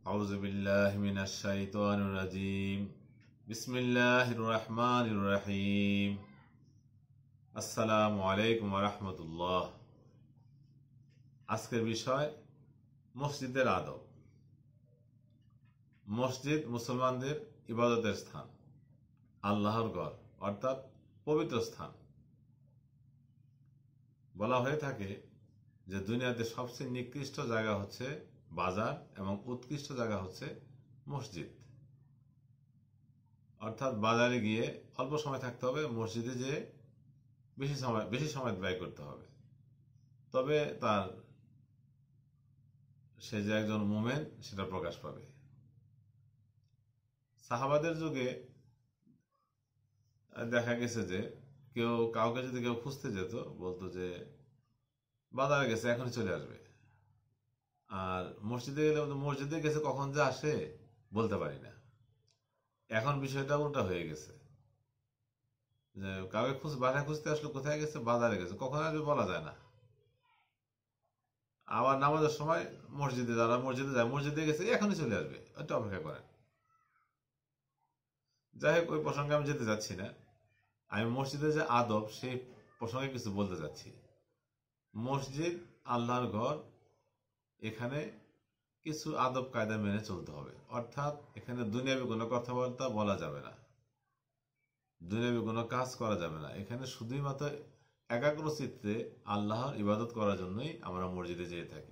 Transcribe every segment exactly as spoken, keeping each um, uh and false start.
আউযু বিল্লাহি মিনাশ শাইতানির রাজিম। বিসমিল্লাহির রহমানির রহিম। আসসালামু আলাইকুম ওয়া রাহমাতুল্লাহ। আজকের বিষয় মসজিদের আদব। মসজিদ মুসলমানদের ইবাদতের স্থান, আল্লাহর ঘর অর্থাৎ পবিত্র স্থান। বলা হয়ে থাকে যে দুনিয়াতে সবচেয়ে নিকৃষ্ট জায়গা হচ্ছে বাজার এবং উৎকৃষ্ট জায়গা হচ্ছে মসজিদ। অর্থাৎ বাজারে গিয়ে অল্প সময় থাকতে হবে, মসজিদে যে বেশি সময় বেশি সময় ব্যয় করতে হবে, তবে তার সে যে একজন মুমিন সেটা প্রকাশ পাবে। সাহাবাদের যুগে দেখা গেছে যে কেউ কাউকে যদি কেউ খুঁজতে যেত, বলতো যে বাজারে গেছে এখনই চলে আসবে। আর মসজিদে গেলে মসজিদে গেছে কখন যে আসে বলতে পারি না। এখন বিষয়টা উল্টা হয়ে গেছে যে কাউকে খুঁজ বাসায় খুঁজতে আসলো, কোথায় গেছে, বাজারে গেছে, কখন আসবে বলা যায় না। আবার নামাজের সময় মসজিদে যারা মসজিদে যায়, মসজিদে গেছে এখনই চলে আসবে, একটু অপেক্ষা করেন। যাই হোক, ওই প্রসঙ্গে আমি যেতে যাচ্ছি না। আমি মসজিদের যে আদব সেই প্রসঙ্গে কিছু বলতে চাচ্ছি। মসজিদ আল্লাহর ঘর, এখানে কিছু আদব কায়দা মেনে চলতে হবে। অর্থাৎ এখানে দুনিয়াবি কোনো কথাবার্তা বলা যাবে না, দুনিয়াবি কোনো কাজ করা যাবে না। এখানে শুধুই মাত্র একাগ্র চিত্তে আল্লাহর ইবাদত করার জন্যই আমরা মসজিদে যেয়ে থাকি।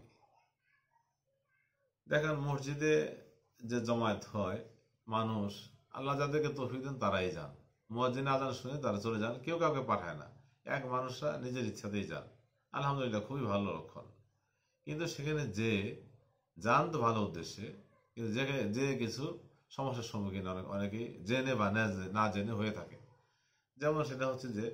দেখেন, মসজিদে যে জমায়েত হয় মানুষ, আল্লাহ যাদেরকে তৌফিক দেন তারাই যান। মুয়াজ্জিন আযান শুনে তারা চলে যান, কেউ কাউকে পাঠায় না, এক মানুষরা নিজের ইচ্ছাতেই যান। আলহামদুলিল্লাহ, খুবই ভালো লক্ষণ। কিন্তু সেখানে যে যান তো ভালো উদ্দেশ্যে, কিন্তু যেখানে যে কিছু সমস্যার সম্মুখীন অনেক অনেকেই জেনে বা না জেনে হয়ে থাকে। যেমন সেটা হচ্ছে যে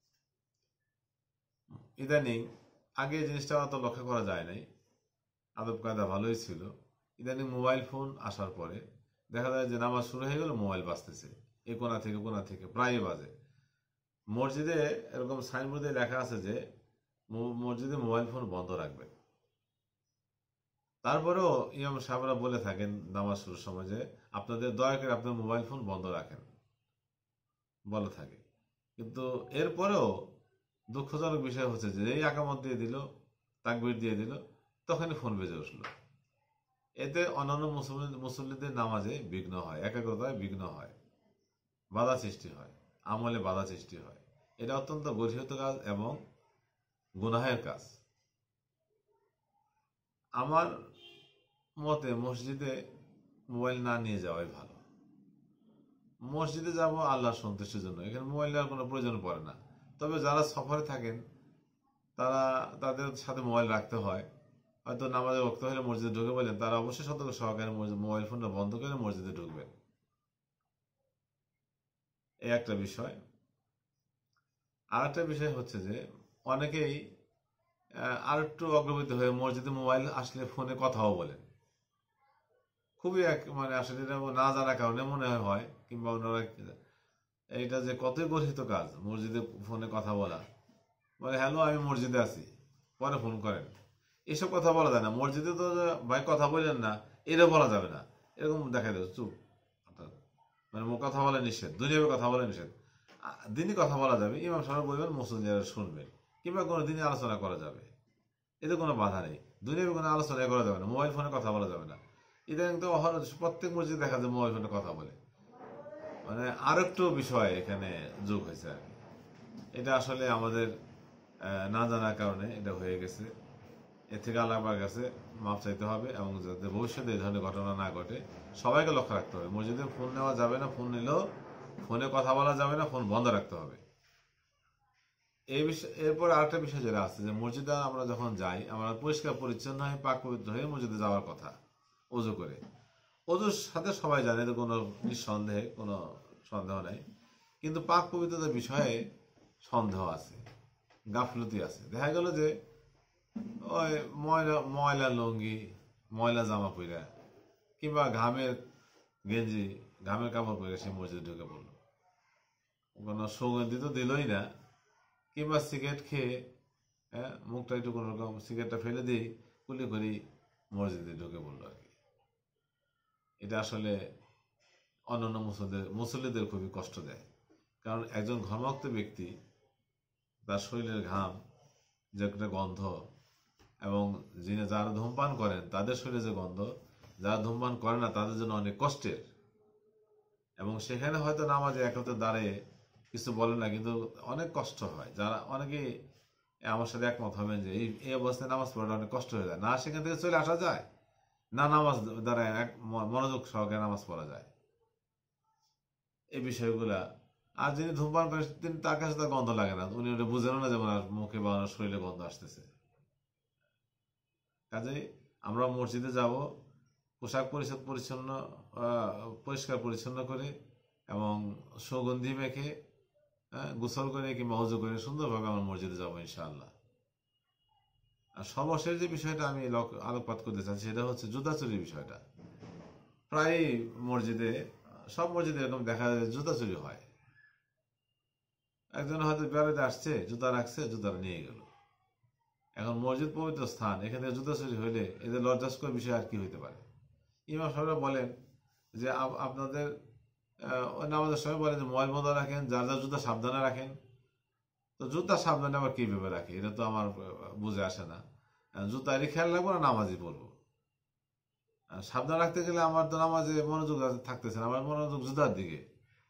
ইদানিং আগে জিনিসটা অত লক্ষ্য করা যায় নাই, আদব কায়দা ভালোই ছিল। ইদানিং মোবাইল ফোন আসার পরে দেখা যায় যে নামাজ শুরু হয়ে গেল, মোবাইল বাজতেছে, এ কোনা থেকে কোনা থেকে প্রায় বাজে। মসজিদে এরকম সাইনবোর্ডে লেখা আছে যে মসজিদে মোবাইল ফোন বন্ধ রাখবেন। তারপরেও ইমাম সাহেবরা বলে থাকেন নামাজ শুরুর সময় যে আপনাদের দয়া করে আপনার মোবাইল ফোন বন্ধ রাখেন, বলে থাকে। কিন্তু এরপরেও দুঃখজনক বিষয় হচ্ছে যে এই একামত দিয়ে দিল, তাকবীর দিয়ে দিল, তখনই ফোন বেজে উঠলো। এতে অন্যান্য মুসল্লিদের নামাজে বিঘ্ন হয়, একাগ্রতায় বিঘ্ন হয়, বাধা সৃষ্টি হয়, আমলে বাধা সৃষ্টি হয়। এটা অত্যন্ত গর্হিত কাজ এবং গুনাহের কাজ। আমার মতে মসজিদে মোবাইল না নিয়ে যাওয়াই ভালো। মসজিদে যাব আল্লাহর সন্তুষ্টির জন্য, এখানে মোবাইল নেওয়ার কোনো প্রয়োজন পড়ে না। তবে যারা সফরে থাকেন তারা তাদের সাথে মোবাইল রাখতে হয়। হয়তো নামাজের ওয়াক্ত হলে মসজিদে ঢুকে বলেন, তারা অবশ্যই সতর্ক সহকারে মোবাইল ফোনটা বন্ধ করে মসজিদে ঢুকবেন। এই একটা বিষয়। আর একটা বিষয় হচ্ছে যে অনেকেই আর একটু অগ্রগতি হয়ে মসজিদে মোবাইল আসলে ফোনে কথাও বলেন। খুবই এক মানে আসলে এটা না জানার কারণে মনে হয়, কিংবা ওনারা এইটা যে কতই গর্হিত কাজ মসজিদে ফোনে কথা বলা। বলে হ্যালো, আমি মসজিদে আছি, পরে ফোন করেন। এসব কথা বলা যায় না মসজিদে, তো ভাই কথা বললেন না এটা বলা যাবে না, এরকম দেখা যায় চুপ। মানে কথা বলা নিষেধ, দুনিয়াবে কথা বলা নিষেধ। দিনই কথা বলা যাবে, ইমাম সাহেব বলবেন, মুসল্লিরা শুনবেন, কিংবা কোনো দিনই আলোচনা করা যাবে, এতে কোনো বাধা নেই। দুনিয়াবে কোনো আলোচনা করা যাবে না, মোবাইল ফোনে কথা বলা যাবে না। ইদানিং তো প্রত্যেক মসজিদে দেখা যায় মোবাইল ফোনে কথা বলে। মানে আর একটু বিষয় এখানে যোগ হয়েছে আর কি। এটা আসলে আমাদের না জানার কারণে এটা হয়ে গেছে। এর থেকে আল্লাহর কাছে মাপ চাইতে হবে, এবং যাতে ভবিষ্যতে এই ধরনের ঘটনা না ঘটে সবাইকে লক্ষ্য রাখতে হবে। মসজিদে ফোন নেওয়া যাবে না, ফোন নিলেও ফোনে কথা বলা যাবে না, ফোন বন্ধ রাখতে হবে। এই বিষয় এরপর আরেকটা বিষয় যেটা আছে যে মসজিদে আমরা যখন যাই, আমরা পরিষ্কার পরিচ্ছন্ন হয়ে পাক পবিত্র হয়ে মসজিদে যাওয়ার কথা, ওযু করে। ওযুর সাথে সবাই জানে, যে কোনো নিঃসন্দেহে কোনো সন্দেহ নাই। কিন্তু পাক পবিত্রতার বিষয়ে সন্দেহ আছে, গাফলতি আছে। দেখা গেল যে ওই ময়লা ময়লা লুঙ্গি, ময়লা জামা পরে, কিংবা ঘামের গেঞ্জি, ঘামের কাপড় পরে সে মসজিদে ঢুকে পড়লো, কোনো সুগন্ধি তো দিলই না, কিংবা সিগারেট খেয়ে হ্যাঁ মুখটা একটু কোনো রকম সিগারেটটা ফেলে দিয়ে কুলি করি মসজিদে ঢুকে পড়লো আর কি। এটা আসলে অন্যান্য মুসল্লিদের মুসল্লিদের খুবই কষ্ট দেয়। কারণ একজন ঘর্মাক্ত ব্যক্তি, তার শরীরের ঘাম যে একটা গন্ধ, এবং যিনি যারা ধূমপান করেন তাদের শরীরে যে গন্ধ, যারা ধূমপান করে না তাদের জন্য অনেক কষ্টের। এবং সেখানে হয়তো নামাজে একত্রে দাঁড়িয়ে কিছু বলে না, কিন্তু অনেক কষ্ট হয়। যারা অনেকেই আমার সাথে একমত হবেন যে এই এই অবস্থায় নামাজ পড়াটা অনেক কষ্ট হয়ে যায়। না সেখান থেকে চলে আসা যায়, না নামাজ দ্বারা এক মনোযোগ সহকারে নামাজ পড়া যায়, এই বিষয়গুলা। আর যিনি ধূমপান করেন তিনি, তার কাছে তার গন্ধ লাগে না, উনি ওটা বুঝেন না যেমন মুখে বা শরীরে গন্ধ আসতেছে। কাজেই আমরা মসজিদে যাব পোশাক পরিচ্ছদ পরিচ্ছন্ন পরিষ্কার পরিচ্ছন্ন করে এবং সুগন্ধি মেখে গোসল করে কিংবা অজু করে সুন্দরভাবে আমরা মসজিদে যাবো ইনশাআল্লাহ। আর সর্বশেষ যে বিষয়টা আমি আলোকপাত করতে চাচ্ছি সেটা হচ্ছে জুতা চুরির বিষয়টা। প্রায় মসজিদে, সব মসজিদে এরকম দেখা যায় জুতা চুরি হয়। একজন হয়তো বেড়াতে আসছে, জুতা রাখছে, জুতাটা নিয়ে গেল। এখন মসজিদ পবিত্র স্থান, এখানে জুতা চুরি হইলে এদের লজ্জাস্কর বিষয় আর কি হইতে পারে? ইমাম সাহেবরা বলেন যে আপনাদের নামাজের সময় বলেন যে মোবাইল বন্ধ রাখেন, যার যার জুতা সাবধানে রাখেন। তো জুতা সাবধানে আবার কিভাবে রাখে, এটা তো আমার বুঝে আসে না। জুতারই খেয়াল রাখবো না নামাজই পড়বো? সাবধান রাখতে গেলে আমার তো নামাজে মনোযোগ থাকতেছে না, আমার মনোযোগ জুতার দিকে।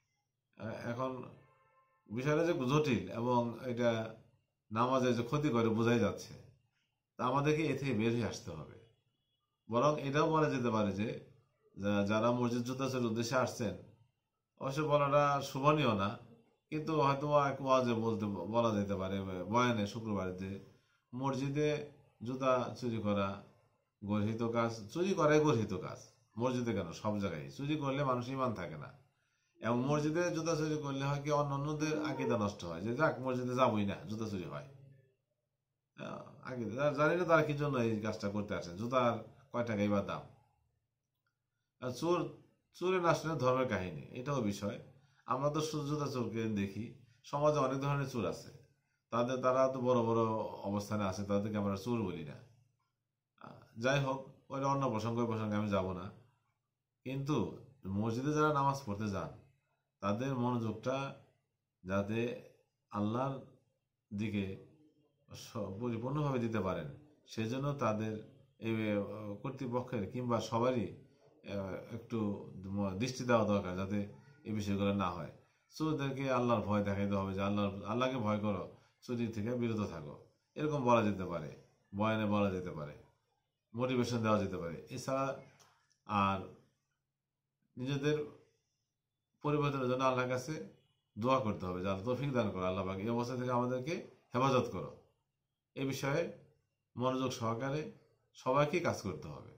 এখন বিষয়টা যে জটিল এবং এটা নামাজে যে ক্ষতি করে বোঝাই যাচ্ছে। তা আমাদেরকে এ থেকে বের হয়ে আসতে হবে। বরং এটাও বলা যেতে পারে যে যারা মসজিদ জুতা চুরির উদ্দেশ্যে আসছেন, অবশ্য বলাটা শোভনীয় না, কিন্তু হয়তো এক ওয়াজে বলতে বলা যেতে পারে, বয়ানে শুক্রবারে, যে মসজিদে জুতা চুরি করা গর্হিত কাজ। চুরি করাই গর্হিত কাজ, মসজিদে কেন, সব জায়গায় চুরি করলে মানুষ ইমান থাকে না। এবং মসজিদে জুতা চুরি করলে হয় কি, অন্যান্যদের আকীদা নষ্ট হয়, যে যাক মসজিদে যাবই না, জুতা চুরি হয়। আকীদা জানি না তারা কি জন্য এই কাজটা করতে আসেন, জুতার কয় টাকা এবার দাম। আর চোর চোরে নাশনের ধর্মের কাহিনী, এটাও বিষয়। আমরা তো জুতা চোরকে দেখি, সমাজে অনেক ধরনের চোর আছে, তাদের তারা তো বড় বড় অবস্থানে আছে, তাদেরকে আমরা চোর বলি না। যাই হোক, ওইটা অন্য প্রসঙ্গ, প্রসঙ্গে আমি যাব না। কিন্তু মসজিদে যারা নামাজ পড়তে যান, তাদের মনোযোগটা যাতে আল্লাহর দিকে পরিপূর্ণভাবে দিতে পারেন, সেজন্য তাদের এই কর্তৃপক্ষের কিংবা সবারই একটু দৃষ্টি দেওয়া দরকার, যাতে এই বিষয়গুলো না হয়। চোরদেরকে আল্লাহর ভয় দেখাইতে হবে, যে আল্লাহ আল্লাহকে ভয় করো, চুরি থেকে বিরত থাকো, এরকম বলা যেতে পারে, বয়ানে বলা যেতে পারে, মোটিভেশন দেওয়া যেতে পারে। এছাড়া আর নিজেদের পরিবর্তনের জন্য আল্লাহর কাছে দোয়া করতে হবে, যে আল্লাহ তৌফিক দান করো, আল্লাহ পাক এই অবস্থা থেকে আমাদেরকে হেফাজত করো। এ বিষয়ে মনোযোগ সহকারে সবাইকে কাজ করতে হবে।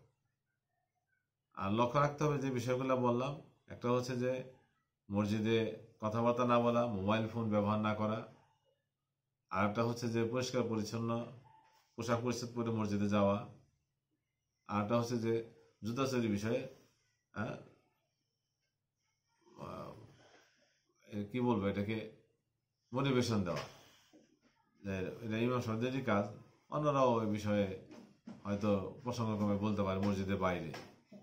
আর লক্ষ্য রাখতে হবে যে বিষয়গুলো বললাম, একটা হচ্ছে যে মসজিদে কথাবার্তা না বলা, মোবাইল ফোন ব্যবহার না করা, আর একটা হচ্ছে যে পরিষ্কার পরিচ্ছন্ন পোশাক পরিচ্ছদ পরে মসজিদে যাওয়া, আর একটা হচ্ছে যে জুতা চুরি বিষয়ে কি বলবো, এটাকে মোটিভেশন দেওয়া, যে এটা ইমাম সাহেবদেরই কাজ, অন্যরাও এই বিষয়ে হয়তো প্রসঙ্গক্রমে বলতে পারে মসজিদের বাইরে।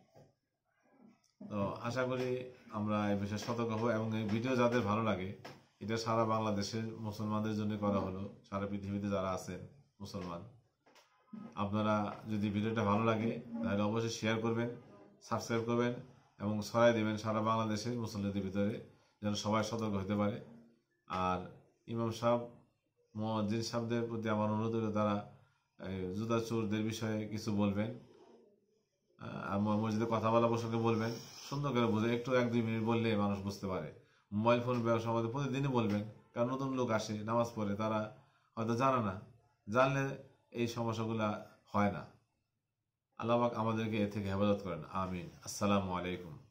তো আশা করি আমরা এই বিষয়ে সতর্ক হব। এবং এই ভিডিও যাদের ভালো লাগে, এটা সারা বাংলাদেশের মুসলমানদের জন্য করা হলো, সারা পৃথিবীতে যারা আছেন মুসলমান, আপনারা যদি ভিডিওটা ভালো লাগে তাহলে অবশ্যই শেয়ার করবেন, সাবস্ক্রাইব করবেন এবং ছড়াই দেবেন সারা বাংলাদেশের মুসল্লিদের ভিতরে, যেন সবাই সতর্ক হতে পারে। আর ইমাম সাহেব, মুয়াজ্জিন সাহেবদের প্রতি আমার অনুরোধ হলো, তারা জুতা চোরদের বিষয়ে কিছু বলবেন, মসজিদে কথা বলা প্রসঙ্গে বলবেন, সুন্দর করে বুঝে, একটু এক দুই মিনিট বললে মানুষ বুঝতে পারে। মোবাইল ফোন ব্যবসা আমাদের প্রতিদিনই বলবেন, কারণ নতুন লোক আসে নামাজ পড়ে, তারা হয়তো জানে না, জানলে এই সমস্যাগুলা হয় না। আল্লাহ পাক আমাদেরকে এ থেকে হেফাজত করেন, আমিন। আসসালামু আলাইকুম।